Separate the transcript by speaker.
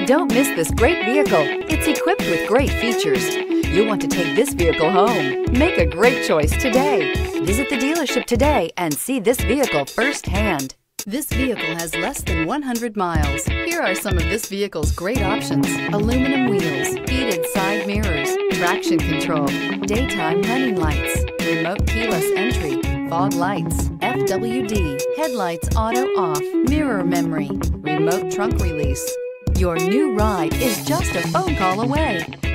Speaker 1: Don't miss this great vehicle. It's equipped with great features. You'll want to take this vehicle home. Make a great choice today. Visit the dealership today and see this vehicle firsthand. This vehicle has less than 100 miles. Here are some of this vehicle's great options: aluminum wheels, heated side mirrors, traction control, daytime running lights, remote keyless entry, fog lights, FWD, headlights auto off, mirror memory, remote trunk release. Your new ride is just a phone call away.